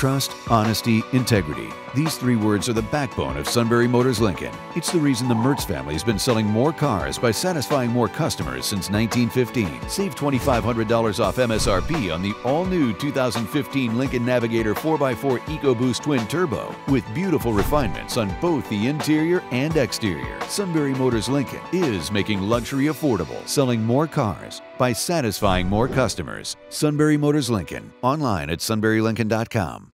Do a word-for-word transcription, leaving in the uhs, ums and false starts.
Trust, honesty, integrity. These three words are the backbone of Sunbury Motors Lincoln. It's the reason the Mertz family has been selling more cars by satisfying more customers since nineteen fifteen. Save two thousand five hundred dollars off M S R P on the all-new two thousand fifteen Lincoln Navigator four by four EcoBoost Twin Turbo with beautiful refinements on both the interior and exterior. Sunbury Motors Lincoln is making luxury affordable, selling more cars by satisfying more customers. Sunbury Motors Lincoln, online at sunbury lincoln dot com.